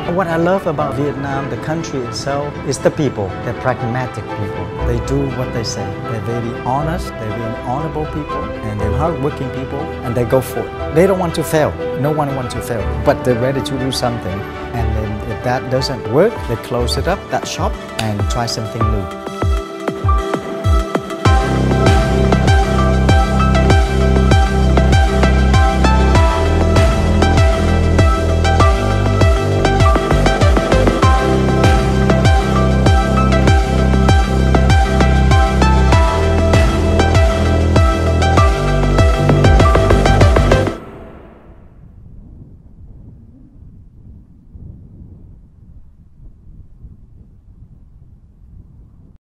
What I love about Vietnam, the country itself, is the people. They're pragmatic people. They do what they say. They're very honest, they're very honorable people, and they're hardworking people, and they go for it. They don't want to fail. No one wants to fail, but they're ready to do something. And then if that doesn't work, they close it up, that shop, and try something new.